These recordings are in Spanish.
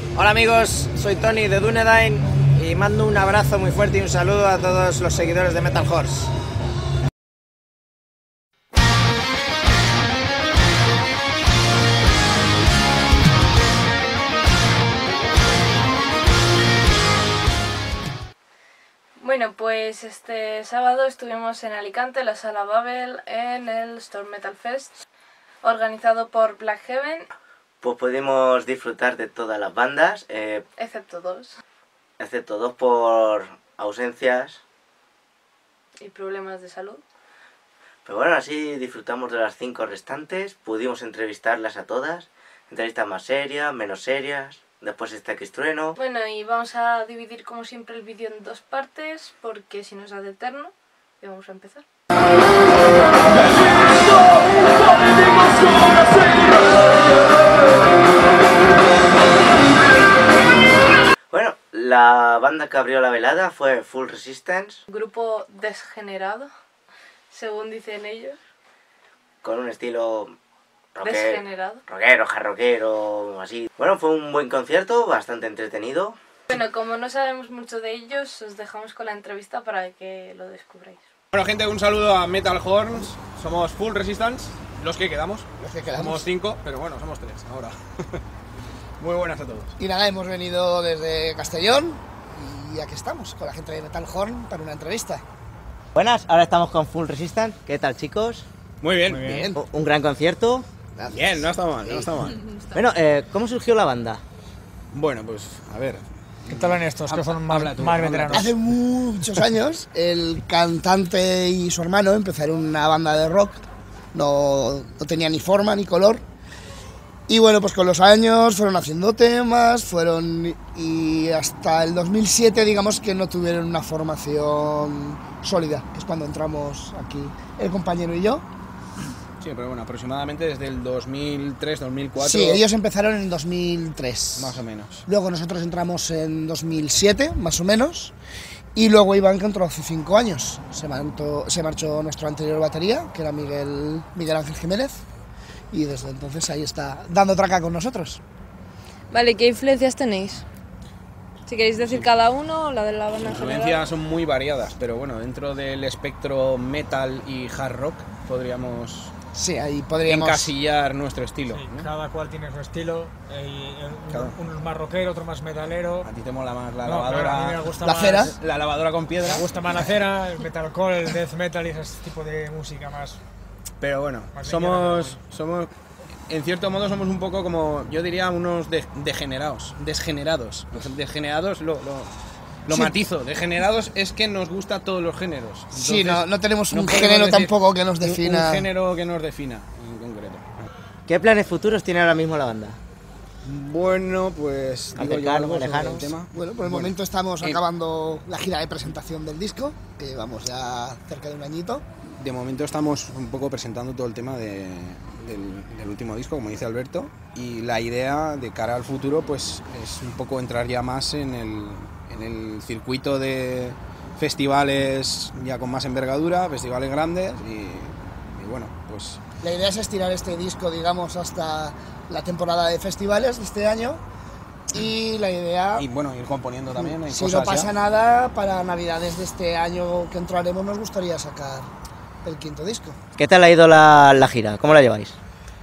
Hola amigos, soy Tony de Dunedain y mando un abrazo muy fuerte y un saludo a todos los seguidores de Metal Horse. Bueno, pues este sábado estuvimos en Alicante, en la Sala Babel, en el Storm Metal Fest, organizado por Black Heaven. Pues pudimos disfrutar de todas las bandas, Excepto dos. excepto dos por ausencias. Y problemas de salud. Pero bueno, así disfrutamos de las 5 restantes, pudimos entrevistarlas a todas, entrevistas más serias, menos serias, después está X-Trueno. Bueno, y vamos a dividir como siempre el vídeo en dos partes, porque si nos hace eterno, y vamos a empezar. Bueno, la banda que abrió la velada fue Full Resistance, Grupo desgenerado, según dicen ellos. con un estilo Desgenerado. rockero, jarroquero, así. Bueno, fue un buen concierto, bastante entretenido. Bueno, como no sabemos mucho de ellos, os dejamos con la entrevista para que lo descubráis. Bueno gente, un saludo a Metal Horns, somos Full Resistance, los que quedamos. Somos 5, pero bueno, somos 3 ahora. Muy buenas a todos. Y nada, hemos venido desde Castellón y aquí estamos con la gente de Metal Horn para una entrevista. Buenas, ahora estamos con Full Resistance. ¿Qué tal, chicos? Muy bien. Bien. Un gran concierto. Gracias. Bien, no está mal, no está mal. Bueno, ¿cómo surgió la banda? Bueno, pues a ver. ¿Qué tal van estos? Que son más Habla tú, veteranos. Hace muchos años el cantante y su hermano empezaron una banda de rock, no tenía ni forma ni color. Y bueno, pues con los años fueron haciendo temas, y hasta el 2007 digamos que no tuvieron una formación sólida, que es cuando entramos aquí el compañero y yo. Sí, pero bueno, aproximadamente desde el 2003, 2004. Sí, ellos empezaron en 2003. Más o menos. Luego nosotros entramos en 2007, más o menos. Y luego Iván, que entró hace 5 años. Se marchó nuestro anterior batería, que era Miguel Ángel Jiménez. Y desde entonces ahí está dando traca con nosotros. Vale, ¿qué influencias tenéis? Si queréis decir cada uno, la de la banda en general. Influencias son muy variadas, pero bueno, dentro del espectro metal y hard rock podríamos Sí, ahí podríamos... encasillar nuestro estilo. Sí, ¿no? cada cual tiene su estilo. Claro. Uno es más rockero, otro más metalero. A ti te mola más la No, claro, a mí me lavadora, gusta La más, cera. la lavadora con piedra. Me gusta más la cera, el metalcore, el death metal y ese tipo de música más. Pero bueno, Más somos, en cierto modo somos un poco como, yo diría, unos desgenerados. Los degenerados lo Sí. matizo. Degenerados es que nos gusta todos los géneros. Sí, Entonces, no tenemos no un podemos género decir tampoco que nos un defina. género que nos defina en concreto. ¿Qué planes futuros tiene ahora mismo la banda? Bueno, pues digo yo Cercanos, algo sobre el lejanos. tema. Bueno, por el momento estamos eh, acabando la gira de presentación del disco, que vamos ya cerca de un añito. De momento estamos un poco presentando todo el tema del último disco, como dice Alberto, y la idea de cara al futuro pues es un poco entrar ya más en el circuito de festivales ya con más envergadura, festivales grandes y bueno, pues La idea es estirar este disco, digamos, hasta la temporada de festivales de este año. Y la idea, y bueno, ir componiendo también. Hay si cosas no pasa ya. nada, para Navidades de este año que entraremos nos gustaría sacar el 5º disco. ¿Qué tal ha ido la gira? ¿Cómo la lleváis?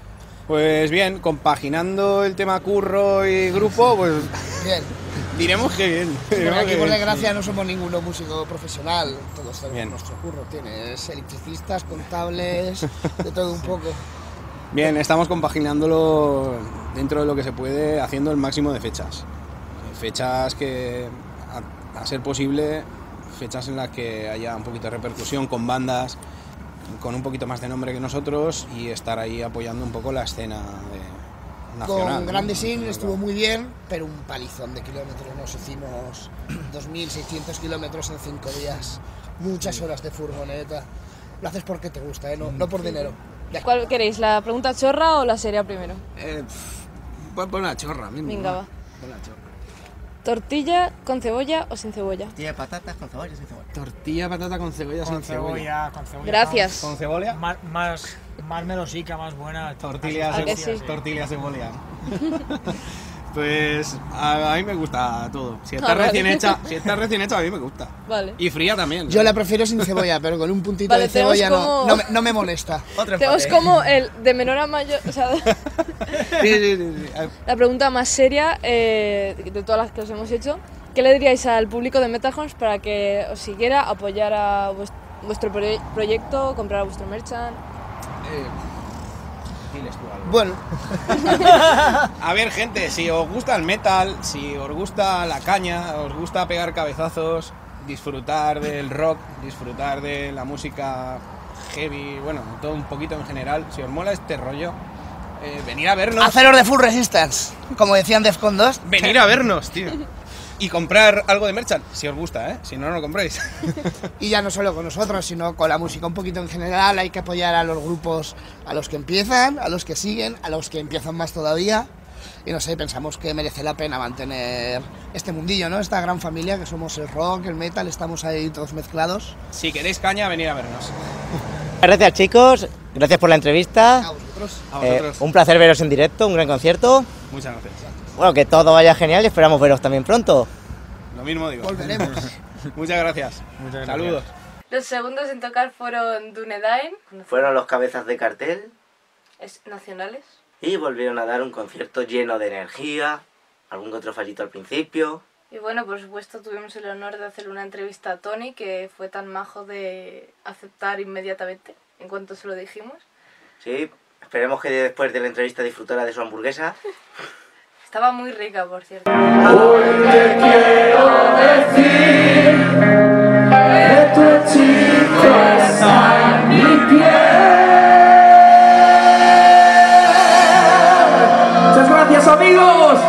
Pues bien, compaginando el tema curro y grupo, pues Bien, diremos que bien. porque Diremos aquí que por bien. desgracia no somos ninguno músico profesional, todos tenemos Bien. nuestro curro, tienes electricistas, contables, de todo un poco. Bien, estamos compaginándolo dentro de lo que se puede, haciendo el máximo de fechas. Fechas que, a ser posible, fechas en las que haya un poquito de repercusión con bandas con un poquito más de nombre que nosotros y estar ahí apoyando un poco la escena nacional. Con ¿no? Grande Sin Nacional, estuvo claro. muy bien, pero un palizón de kilómetros. Nos hicimos 2.600 kilómetros en 5 días, muchas horas de furgoneta. Lo haces porque te gusta, ¿eh? No por dinero. Ya. ¿Cuál queréis, la pregunta chorra o la seria primero? Pon la chorra mismo. Venga, va. Pon la chorra. ¿Tortilla con cebolla o sin cebolla? Tiene patatas con cebolla sin cebolla. Tortilla, patata con cebolla, Con sin cebolla. cebolla, con cebolla. Gracias. ¿Con cebolla? Más melosica, más buena. Tortilla, ¿A que sí? tortilla cebolla. Pues a mí me gusta todo. Si está vale. recién hecha, a mí me gusta. Vale. Y fría también. Yo la prefiero sin cebolla, pero con un puntito Vale, de cebolla tenemos como- no me molesta. Tenemos como el de menor a mayor, o sea, Sí. la pregunta más seria de todas las que os hemos hecho. ¿Qué le diríais al público de Metal Horns para que os siguiera, apoyara vuestro proyecto, comprara vuestro merchant? Diles tú algo. Bueno, A ver, gente, si os gusta el metal, si os gusta la caña, os gusta pegar cabezazos, disfrutar del rock, disfrutar de la música heavy, bueno, todo un poquito en general, si os mola este rollo, venir a vernos. haceros de full resistance, como decían Defcon 2. Venir a vernos, tío. Y comprar algo de merchant, si os gusta, ¿eh? Si no, no lo compréis. Y ya no solo con nosotros, sino con la música un poquito en general. Hay que apoyar a los grupos, a los que empiezan, a los que siguen, a los que empiezan más todavía. Y no sé, pensamos que merece la pena mantener este mundillo, ¿no? Esta gran familia que somos el rock, el metal, estamos ahí todos mezclados. Si queréis caña, venid a vernos. Gracias, chicos. Gracias por la entrevista. A vosotros. A vosotros. Un placer veros en directo, un gran concierto. Muchas gracias. Bueno, que todo vaya genial y esperamos veros también pronto. Lo mismo digo. Volveremos. Muchas gracias. Saludos. Los segundos en tocar fueron Dunedain, Fueron los cabezas de cartel nacionales. y volvieron a dar un concierto lleno de energía, algún que otro fallito al principio. Y bueno, por supuesto tuvimos el honor de hacer una entrevista a Tony, que fue tan majo de aceptar inmediatamente, en cuanto se lo dijimos. Sí, esperemos que después de la entrevista disfrutara de su hamburguesa. Estaba muy rica, por cierto. Muchas gracias, amigos.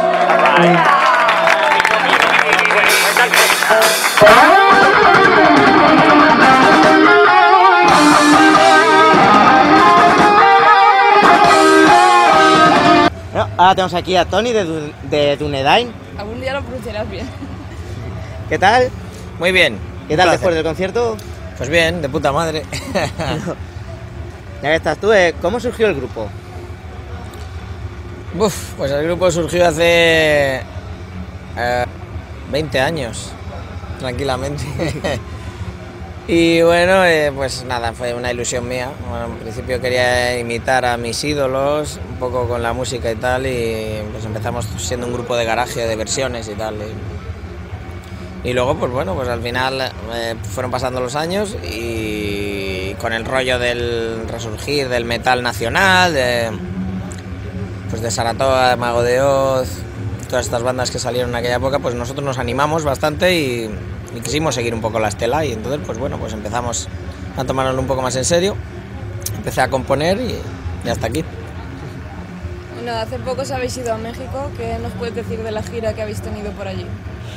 Bueno, ahora tenemos aquí a Tony de Dunedain. Algún día lo pronunciarás bien. ¿Qué tal? Muy bien. ¿Qué tal Un después placer. del concierto? Pues bien, de puta madre. Ya que estás tú, ¿cómo surgió el grupo? Uf, pues el grupo surgió hace 20 años, tranquilamente. Y bueno, pues nada, fue una ilusión mía. Bueno, en principio quería imitar a mis ídolos, un poco con la música y tal, y pues empezamos siendo un grupo de garaje, de versiones y tal. Y luego, pues bueno, pues al final fueron pasando los años y con el rollo del resurgir del metal nacional, pues de Saratoga, de Mago de Oz, todas estas bandas que salieron en aquella época, pues nosotros nos animamos bastante y quisimos seguir un poco la estela, y entonces pues bueno, pues empezamos a tomárnoslo un poco más en serio, empecé a componer y hasta aquí. Bueno, hace poco os habéis ido a México. ¿Qué nos puedes decir de la gira que habéis tenido por allí?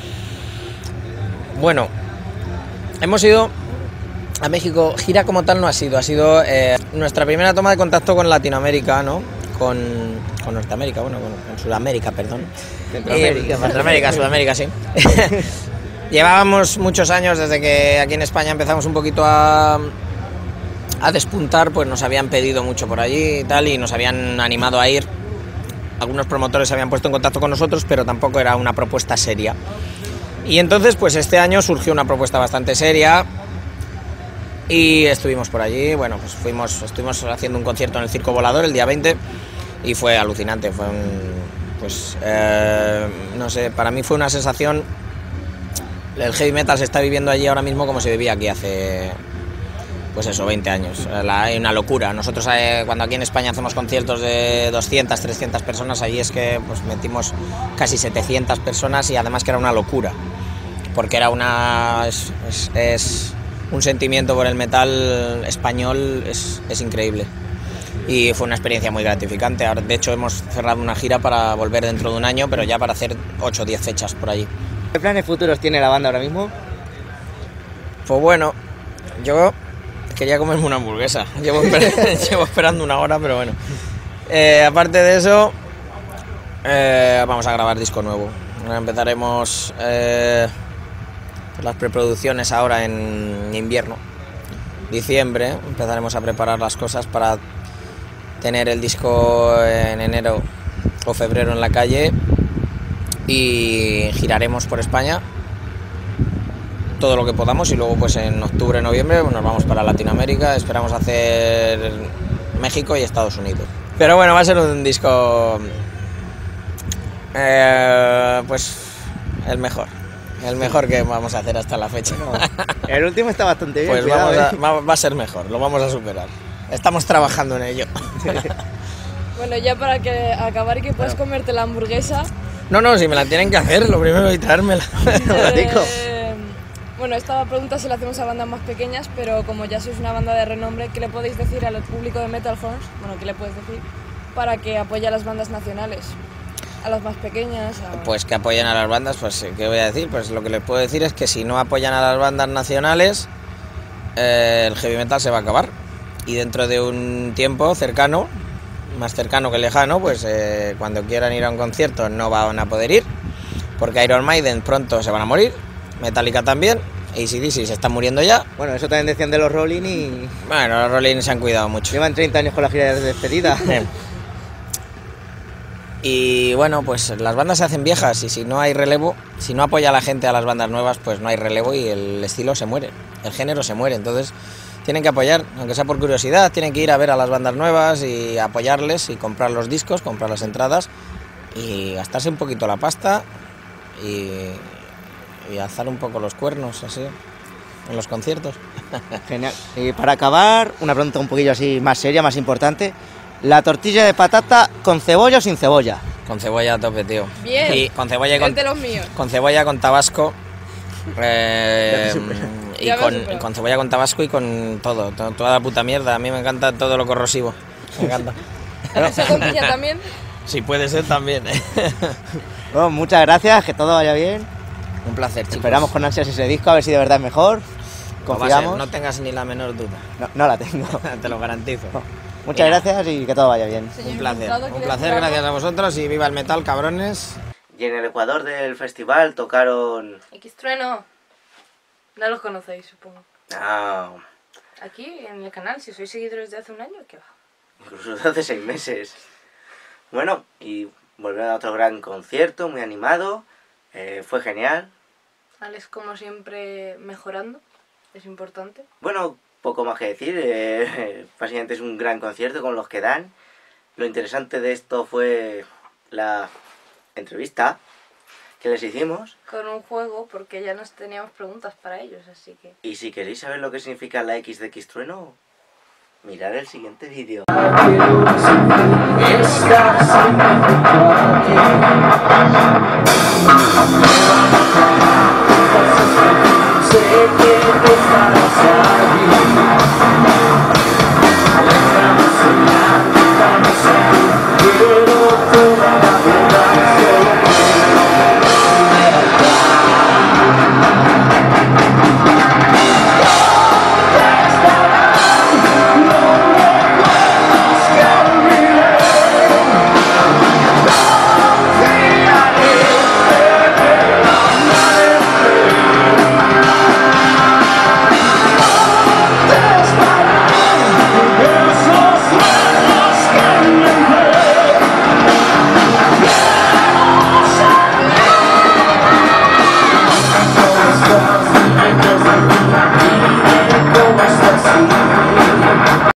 Bueno, hemos ido a México, gira como tal no ha sido nuestra primera toma de contacto con Latinoamérica, ¿no? Con Norteamérica, bueno, con Sudamérica, perdón. Centroamérica, Sudamérica, sí. Llevábamos muchos años desde que aquí en España empezamos un poquito a despuntar, pues nos habían pedido mucho por allí y tal, y nos habían animado a ir. Algunos promotores se habían puesto en contacto con nosotros, pero tampoco era una propuesta seria. Y entonces, pues este año surgió una propuesta bastante seria y estuvimos por allí. Bueno, pues estuvimos haciendo un concierto en el Circo Volador el día 20 y fue alucinante. Fue no sé, para mí fue una sensación. El heavy metal se está viviendo allí ahora mismo como se vivía aquí hace, pues eso, 20 años. Hay una locura. Nosotros cuando aquí en España hacemos conciertos de 200, 300 personas, allí es que pues metimos casi 700 personas y además que era una locura. Porque era es un sentimiento por el metal español, es increíble. Y fue una experiencia muy gratificante. Ahora, de hecho, hemos cerrado una gira para volver dentro de un año, pero ya para hacer 8 o 10 fechas por allí. ¿Qué planes futuros tiene la banda ahora mismo? Pues bueno, yo quería comerme una hamburguesa. Llevo esperando una hora, pero bueno. Aparte de eso, vamos a grabar disco nuevo. Empezaremos las preproducciones ahora en invierno, diciembre. Empezaremos a preparar las cosas para tener el disco en enero o febrero en la calle y giraremos por España todo lo que podamos y luego pues en octubre, noviembre nos vamos para Latinoamérica, esperamos hacer México y Estados Unidos. Pero bueno, va a ser un disco pues el mejor que vamos a hacer hasta la fecha. El último está bastante bien. Pues cuidado, va a ser mejor, lo vamos a superar. Estamos trabajando en ello. Bueno, ya para que acabar y que puedas comerte la hamburguesa. No, si me la tienen que hacer, lo primero es traérmela. Bueno, esta pregunta se la hacemos a bandas más pequeñas, pero como ya sois una banda de renombre, ¿qué le podéis decir al público de Metal Horns? Bueno, ¿qué le puedes decir para que apoye a las bandas nacionales? A las más pequeñas. Pues que apoyen a las bandas, pues ¿qué voy a decir? Pues lo que les puedo decir es que si no apoyan a las bandas nacionales, el heavy metal se va a acabar. Y dentro de un tiempo cercano, más cercano que lejano, pues cuando quieran ir a un concierto no van a poder ir, porque Iron Maiden pronto se van a morir, Metallica también, AC/DC se están muriendo ya. Bueno, eso también decían de los Rolling y... Bueno, los Rolling se han cuidado mucho. Llevan 30 años con la gira de despedida. Y bueno, pues las bandas se hacen viejas y si no hay relevo, si no apoya a la gente a las bandas nuevas, pues no hay relevo y el estilo se muere, el género se muere. Entonces tienen que apoyar, aunque sea por curiosidad, tienen que ir a ver a las bandas nuevas y apoyarles y comprar los discos, comprar las entradas y gastarse un poquito la pasta y alzar un poco los cuernos así en los conciertos. Genial. Y para acabar, una pregunta un poquillo así más seria, más importante. ¿La tortilla de patata con cebolla o sin cebolla? Con cebolla a tope, tío. Bien. Y con cebolla y Es de los míos. con cebolla, con tabasco. Y Ya me has superado. con cebolla, con tabasco y con toda la puta mierda. A mí me encanta todo lo corrosivo. Me encanta. ¿Eso con piña también? Si puede ser también. Bueno, muchas gracias, que todo vaya bien. Un placer, chicos. Esperamos con ansias ese disco, a ver si de verdad es mejor. Lo va a ser, Confiamos. no tengas ni la menor duda. No la tengo. Te lo garantizo. Muchas gracias y que todo vaya bien. Señor Un placer, Hurtado, un ¿quieres placer, decir algo? gracias a vosotros y viva el metal, cabrones. Y en el Ecuador del festival tocaron... X-Trueno. No los conocéis, supongo. No, Aquí, en el canal, si sois seguidores de hace un año, ¿qué va? incluso hace 6 meses. Bueno, y volvieron a otro gran concierto, muy animado. Fue genial. Alex, como siempre, mejorando. Es importante. Bueno, poco más que decir. Básicamente es un gran concierto con los que dan. Lo interesante de esto fue la entrevista que les hicimos. Con un juego, porque ya nos teníamos preguntas para ellos, así que... Y si queréis saber lo que significa la X de X-Trueno, mirad el siguiente vídeo. Estás